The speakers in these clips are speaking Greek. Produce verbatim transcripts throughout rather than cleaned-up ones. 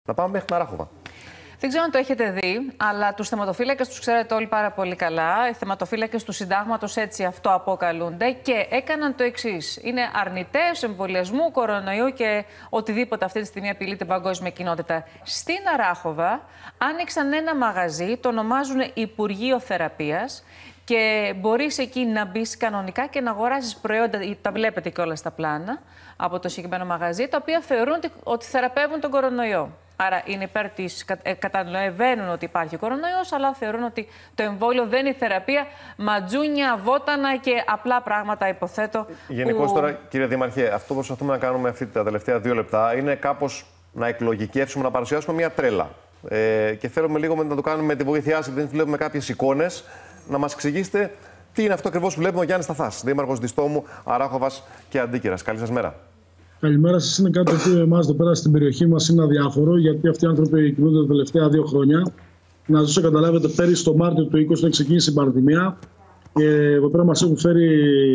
Να πάμε μέχρι την Αράχοβα. Δεν ξέρω αν το έχετε δει, αλλά τους θεματοφύλακες τους ξέρετε όλοι πάρα πολύ καλά. Οι θεματοφύλακες του συντάγματος έτσι αυτό αποκαλούνται και έκαναν το εξής. Είναι αρνητές εμβολιασμού, κορονοϊού και οτιδήποτε αυτή τη στιγμή απειλεί την παγκόσμια κοινότητα. Στην Αράχοβα άνοιξαν ένα μαγαζί, το ονομάζουν Υπουργείο Θεραπείας. Και μπορείς εκεί να μπεις κανονικά και να αγοράσεις προϊόντα, τα βλέπετε και όλα στα πλάνα από το συγκεκριμένο μαγαζί, τα οποία θεωρούν ότι θεραπεύουν τον κορονοϊό. Άρα είναι υπέρ της, καταλαβαίνουν ότι υπάρχει κορονοϊός, αλλά θεωρούν ότι το εμβόλιο δεν είναι θεραπεία, ματζούνια, βότανα και απλά πράγματα, υποθέτω. Γενικώς που... τώρα, κύριε Δήμαρχε, αυτό που προσπαθούμε να κάνουμε αυτή τα τελευταία δύο λεπτά είναι κάπως να εκλογικεύσουμε, να παρουσιάσουμε μια τρέλα. Ε, και θέλουμε λίγο να το κάνουμε με τη βοήθειά σας, επειδή βλέπουμε κάποιες εικόνες, να μας εξηγήσετε τι είναι αυτό ακριβώς που βλέπουμε ο Γιάννης Σταθάς, δήμαρχος Διστόμου, Αράχοβας και Αντίκυρας. Καλή σας μέρα. Καλημέρα σας. Είναι κάτι το οποίο εμάς εδώ πέρα στην περιοχή μας είναι αδιάφορο, γιατί αυτοί οι άνθρωποι κινούνται τα τελευταία δύο χρόνια. Να σας καταλάβετε, πέρυσι το Μάρτιο του είκοσι ξεκίνησε η πανδημία και εδώ πέρα μας έχουν φέρει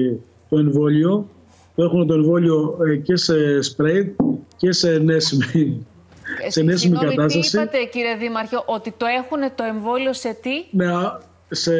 το εμβόλιο. Το έχουν το εμβόλιο και σε σπρέι και σε ενέσιμη, σε ενέσιμη κατάσταση. Τι είπατε, κύριε Δήμαρχε, ότι το έχουν το εμβόλιο σε τι? Ναι, σε,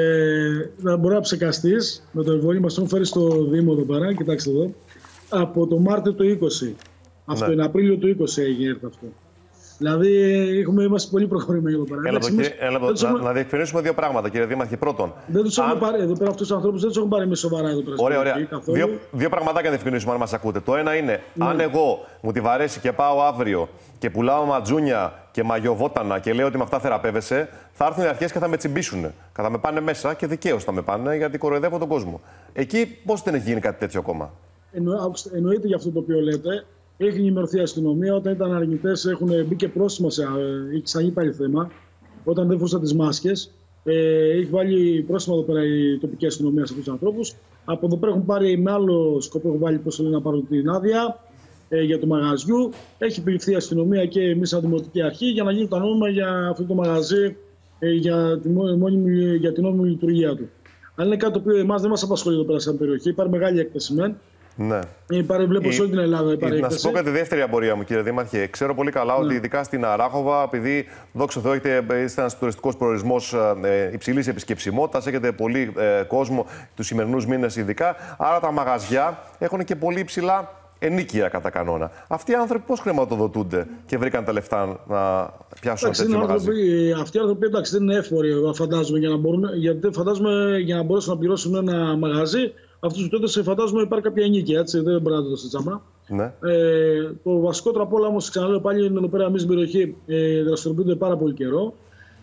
να μπορεί να ψεκαστείς με το εμβόλιο. Μας έχουν φέρει στο Δήμο εδώ πέρα, κοιτάξτε εδώ, από το Μάρτιο του είκοσι. Αυτό ναι. είναι Απρίλιο του είκοσι έγινε αυτό. Δηλαδή έχουμε, είμαστε πολύ προχωρημένοι εδώ πέρα. Έλα, Εντάξει, κύριε, έλα, να, έχουμε... να διευκρινίσουμε δύο πράγματα, κύριε Δήμαρχε. Πρώτον, δεν τους αν... έχουμε πάρει εδώ πέρα, αυτούς τους ανθρώπους δεν τους έχουμε πάρει με σοβαρά εδώ πέρα. Ωραία, ωραία. Δύο, δύο πραγματάκια να διευκρινίσουμε, αν μας ακούτε. Το ένα είναι, ναι. αν εγώ μου τη βαρέσει και πάω αύριο και πουλάω ματζούνια και μαγιοβότανα και λέω ότι με αυτά θεραπεύεσαι, θα έρθουν οι αρχές και θα με τσιμπήσουν. Και θα με πάνε μέσα και δικαίως θα με πάνε, γιατί κοροϊδεύω τον κόσμο. Εκεί πώς δεν έχει γίνει κάτι τέτοιο ακόμα? Εννο, εννοείται για αυτό το οποίο λέτε. Έχει ενημερωθεί η αστυνομία. Όταν ήταν αρνητές, έχουν μπει και πρόστιμα. Σε, έχει ξαναγεί πάλι θέμα. Όταν δεν φορούσαν τις μάσκες, ε, έχει βάλει πρόστιμα εδώ πέρα η τοπική αστυνομία σε αυτούς τους ανθρώπους. Από εδώ πέρα έχουν πάρει με άλλο σκοπό, έχουν βάλει πώς να πάρουν την άδεια ε, για το μαγαζιού. Έχει επιληφθεί η αστυνομία και εμείς σαν δημοτική αρχή για να γίνει το νόμιμα για αυτό το μαγαζί ε, για, την μόνιμη, για την νόμιμη λειτουργία του. Αλλά είναι κάτι το οποίο εμάς δεν μας απασχολεί εδώ πέρα σαν περιοχή. Υπάρχει μεγάλη έκθεση μεν. Ναι. Υπάρχει, βλέπω σε όλη την Ελλάδα. Η, να σας πω κάτι δεύτερη απορία μου, κύριε Δήμαρχε. Ξέρω πολύ καλά ναι. ότι ειδικά στην Αράχοβα, επειδή δόξα τω Θεώ είστε ένας τουριστικός προορισμός ε, υψηλής επισκεψιμότητας, έχετε πολύ ε, κόσμο τους σημερινούς μήνες ειδικά. Άρα τα μαγαζιά έχουν και πολύ υψηλά ενίκεια κατά κανόνα. Αυτοί οι άνθρωποι πώς χρηματοδοτούνται και βρήκαν τα λεφτά να πιάσουν ένα τέτοιο μαγαζί? Αυτοί οι άνθρωποι εντάξει, δεν είναι εύφοροι, φαντάζομαι, για να, μπορούν, γιατί φαντάζομαι για να μπορέσουν να πληρώσουν ένα μαγαζί. Αυτούς τους τότε φαντάζομαι υπάρχει κάποια ενίκεια, έτσι, δεν μπορεί να το δώσει τσάμα. Ναι. Ε, το βασικότερο απ' όλα όμως, ξαναλέω πάλι, είναι εδώ πέρα εμείς στην περιοχή ε, δραστηριοποιούνται πάρα πολύ καιρό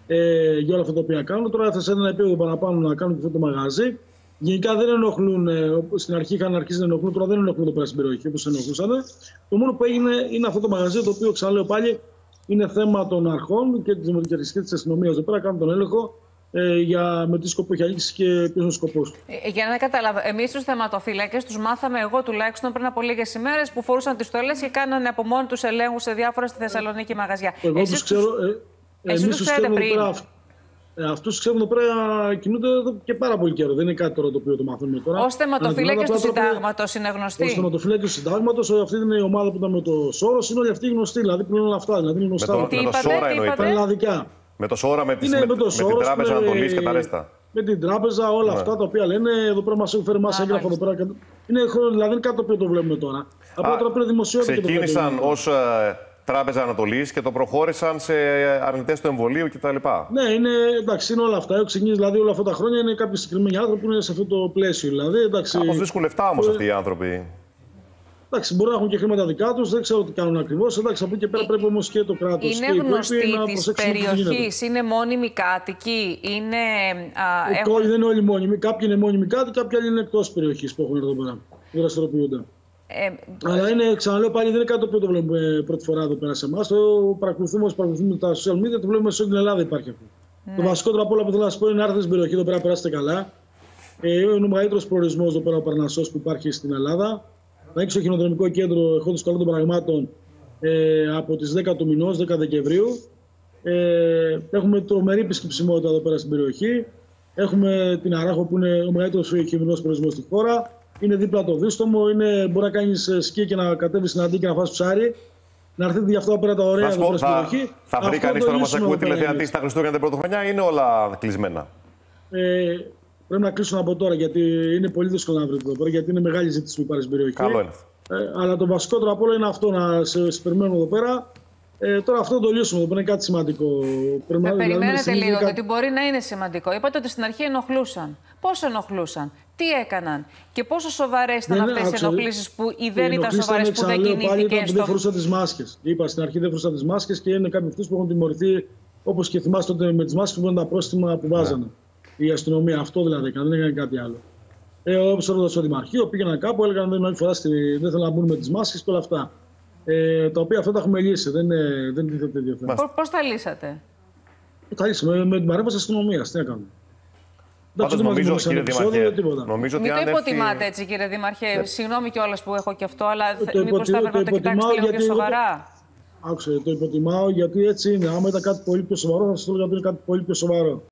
ε, για όλα αυτά τα οποία κάνουν. Τώρα θα σε ένα επίπεδο παραπάνω να κάνουν και αυτό το μαγάζι. Γενικά δεν ενοχλούν, ε, στην αρχή είχαν αρχίσει να ενοχλούν, τώρα δεν ενοχλούν εδώ πέρα στην περιοχή όπως ενοχλούσαν. Το μόνο που έγινε είναι αυτό το μαγαζί, το οποίο ξαναλέω πάλι είναι θέμα των αρχών και της δημοτικής και της αστυνομίας εδώ πέρα, κάνουν τον έλεγχο. Ε, για με τι σκοπό έχει ανοίξει και ποιος είναι ο σκοπός. Ε, για να καταλάβω, εμείς τους θεματοφύλακες τους μάθαμε, εγώ τουλάχιστον πριν από λίγες ημέρες, που φορούσαν τις στολές και κάνανε από μόνοι τους ελέγχους σε διάφορα στη Θεσσαλονίκη μαγαζιά. Εγώ τους ξέρω. Ε, εσείς τους ξέρετε πριν? Πέρα, ε, αυτούς ξέρουν εδώ πέρα κινούνται εδώ και πάρα πολύ καιρό. Δεν είναι κάτι τώρα το οποίο το μαθαίνουμε τώρα. Ως θεματοφύλακες του συντάγματος είναι γνωστοί. Ως θεματοφύλακες του συντάγματος, αυτή είναι η ομάδα που ήταν με το Σόρος, είναι όλοι αυτοί γνωστοί. Δηλαδή πλέον όλα αυτά. Δηλαδή είναι γνωστά. Με το, τι με το είπατε, Σόρα τι είπατε? Ελλαδικά. Με το Σόρα, με, τις, με, με, με, με την Τράπεζα Ανατολής και τα ρέστα. Με την τράπεζα, όλα ναι. αυτά τα οποία λένε εδώ πέρα μας έχουν φέρει μας έγγραφα εδώ πέρα. Είναι, δηλαδή είναι κάτι το οποίο το βλέπουμε τώρα. Απλά τώρα πρέπει δημοσιότητα. Ξεκίνησαν ως ε, Τράπεζα Ανατολής και το προχώρησαν σε αρνητές του εμβολίου κτλ. Ναι, είναι, εντάξει, είναι όλα αυτά. Έχω ξεκινήσει δηλαδή όλα αυτά τα χρόνια. Είναι κάποιοι συγκεκριμένοι άνθρωποι που είναι σε αυτό το πλαίσιο. Δηλαδή, εντάξει, κάπως βρίσκουν λεφτά όμως αυτοί οι άνθρωποι. Εντάξει, μπορεί να έχουν και χρήματα δικά τους, δεν ξέρω τι κάνουν ακριβώς. Εντάξει, από εκεί και πέρα πρέπει όμως και το κράτος. Είναι γνωστοί της περιοχής, είναι μόνιμοι κάτοικοι, είναι. Α, έχουν... Δεν είναι όλοι μόνιμοι. Κάποιοι είναι μόνιμοι κάτοικοι, κάποιοι άλλοι είναι εκτός περιοχής που έχουν εδώ πέρα. Δραστηριοποιούνται. Ε, Αλλά είναι, ξαναλέω πάλι, δεν είναι κάτι το οποίο το βλέπουμε πρώτη φορά εδώ πέρα σε εμάς. Το παρακολουθούμε όσο παρακολουθούμε τα social media, το βλέπουμε σε όλη την Ελλάδα υπάρχει αυτό. Ναι. Το βασικότερο από όλα που θέλω να σα πω είναι να έρθετε στην περιοχή εδώ πέρα, περάσετε καλά. Ε, είναι ο μεγαλύτερος προορισμός εδώ πέρα ο Παρνασσός που υπάρχει στην Ελλάδα. Θα έχει στο χιονοδρομικό κέντρο εχόντως καλών των πραγμάτων ε, από τις δέκα του μηνός, δέκα Δεκεμβρίου. Ε, έχουμε τρομερή επισκεψιμότητα εδώ πέρα στην περιοχή. Έχουμε την Αράχο που είναι ο μεγαλύτερος χειμερινός προορισμός στη χώρα. Είναι δίπλα το Δίστομο. Είναι, μπορεί να κάνεις σκι και να κατέβεις στην Αντίκη και να φας ψάρι. να έρθετε για αυτό πέρα τα ωραία θα, εδώ θα, περιοχή. Θα βρει κανείς τώρα μας ακούει τηλεθεατή στα Χριστούγεννα την Πρωτοχρονιά ή είναι όλα κλεισμένα? Ε, πρέπει να κλείσουν από τώρα γιατί είναι πολύ δύσκολο να βρείτε εδώ πέρα, γιατί είναι μεγάλη ζήτηση που υπάρχει στην περιοχή. Καλό είναι. Ε, αλλά το βασικότερο από όλα είναι αυτό, να σε, σε περιμένουμε εδώ πέρα. Ε, τώρα αυτό το λύσουμε εδώ πέρα, είναι κάτι σημαντικό. Πρέπει να περιμένετε λίγο, κάτι... γιατί μπορεί να είναι σημαντικό. Είπατε ότι στην αρχή ενοχλούσαν. Πώς ενοχλούσαν, τι έκαναν και πόσο σοβαρές ήταν ναι, αυτές οι ενοχλήσεις που ή δεν ήταν σοβαρές που δεν κινήθηκε στο... Δεν φορούσαν τις μάσκες. Είπα στην αρχή δεν φορούσαν τις μάσκες και είναι κάποιοι αυτούς που έχουν τιμωρηθεί, όπως και θυμάστε τότε με τις μάσκες που ήταν τα πρόστιμα που βάζανε. Ναι. Η αστυνομία, αυτό δηλαδή έκανε, δεν έκανε κάτι άλλο. Ε, όπως έρωτα στο Δημαρχείο, πήγαιναν κάπου, έλεγαν δεν δεν θέλουν να μπουν με τις μάσκες και όλα αυτά. Ε, τα οποία αυτά τα έχουμε λύσει. Δεν, δεν τίθεται δύο θέματα. Πώς τα λύσατε? Τα λύσαμε με την παρέμβαση της αστυνομίας. Τι έκαναμε. Πάντως νομίζω, κύριε Δήμαρχε, νομίζω μην ότι το υποτιμάτε έτσι, κύριε Δήμαρχε. Συγγνώμη κιόλας που έχω και αυτό, αλλά μήπως θα έπρεπε να το κοιτάξετε λίγο πιο σοβαρά. Άκουσε, το υποτιμάω γιατί έτσι είναι. Άμα ήταν κάτι πολύ πιο σοβαρό, θα σας το έλεγα ότι είναι κάτι πολύ πιο σοβαρό.